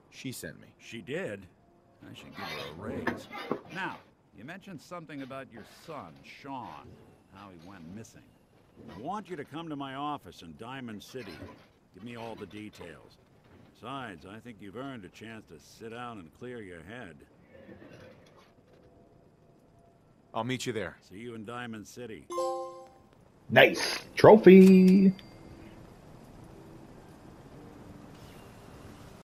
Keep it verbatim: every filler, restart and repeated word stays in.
She sent me. She did? I should give her a raise. Now, you mentioned something about your son, Sean, how he went missing. I want you to come to my office in Diamond City. Give me all the details. Besides, I think you've earned a chance to sit down and clear your head. I'll meet you there. See you in Diamond City. Nice. Trophy.